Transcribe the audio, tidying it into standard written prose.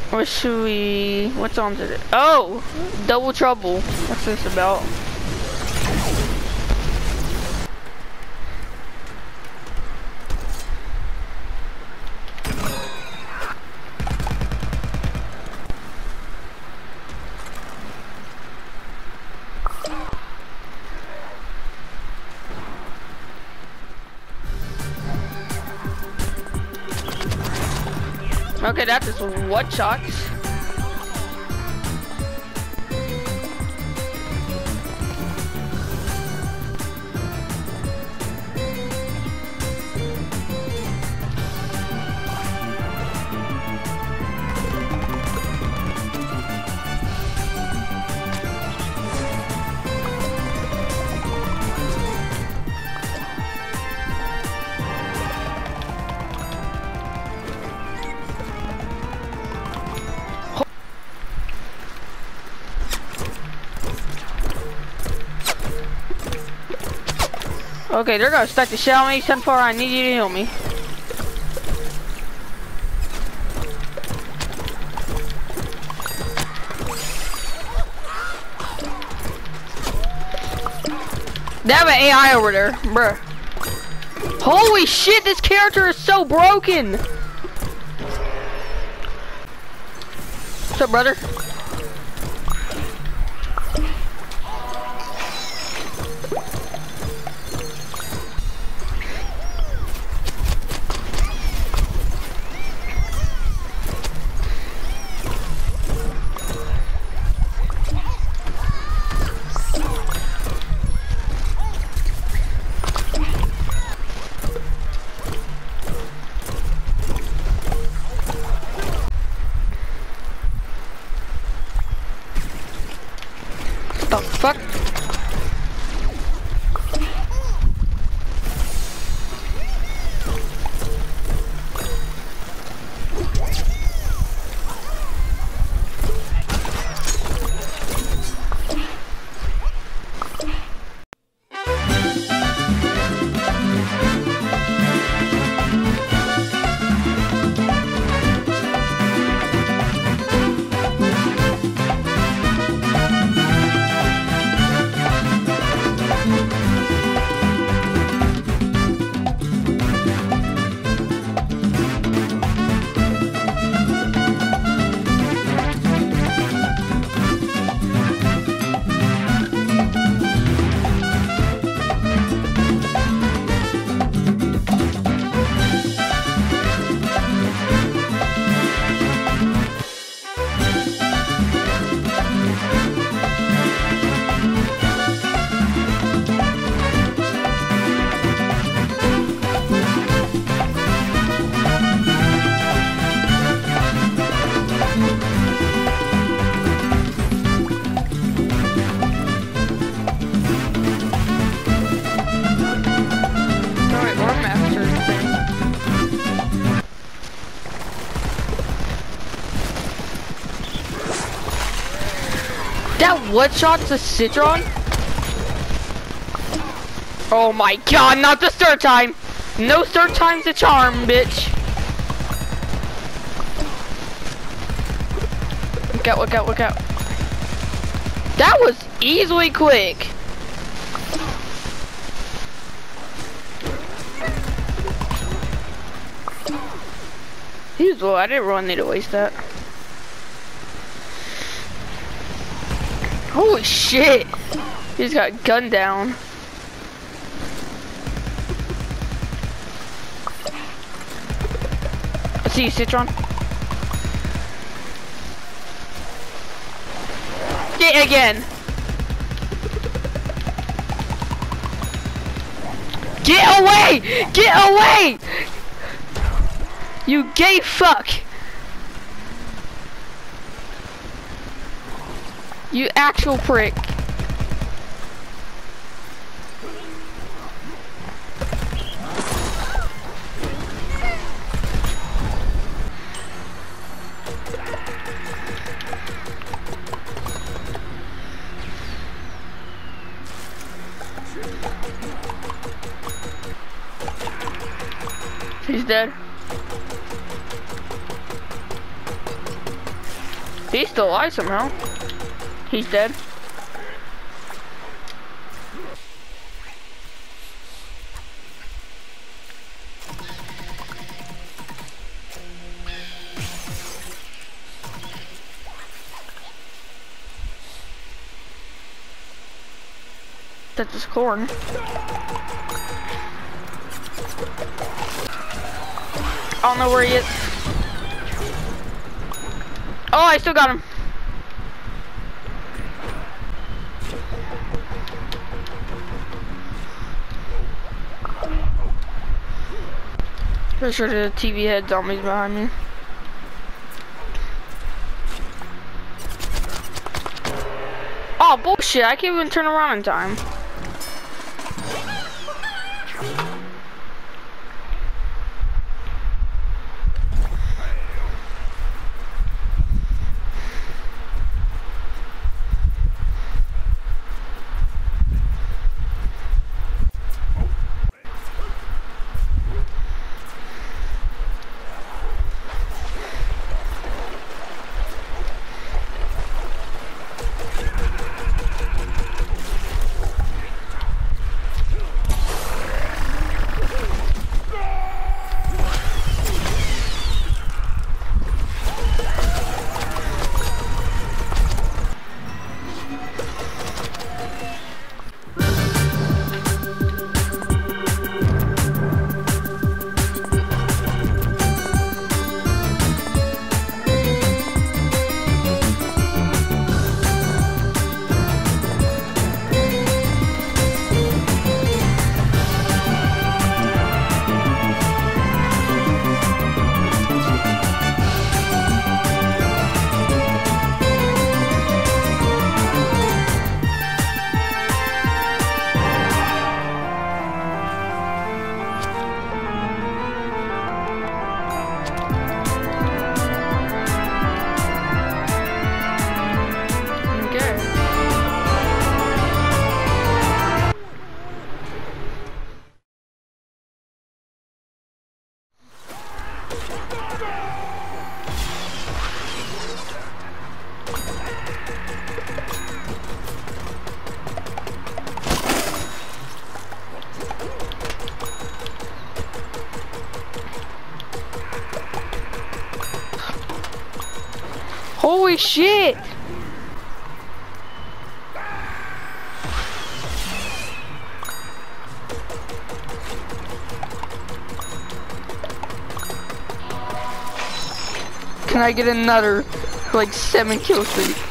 What should we, what's on today? Oh, Double Trouble. What's this about? Okay, that's just one shot. Okay, they're gonna start to shell me. Sunflower, I need you to heal me. They have an AI over there, bruh. Holy shit, this character is so broken. What's up, brother? The fuck? That one shot's a Citron? Oh my god, not the third time! No third time's a charm, bitch! Look out, look out, look out. That was easily quick! He was low, I didn't really need to waste that. Holy shit! He's got gunned down. I see you, Citron. Get again! Get away! Get away! You gay fuck! You actual prick. He's dead. He's still alive somehow. He's dead. That's his corn. I don't know where he is. Oh, I still got him. Pretty sure the TV had zombies behind me. Oh, bullshit. I can't even turn around in time. Holy shit! Can I get another, like, 7 kill streak?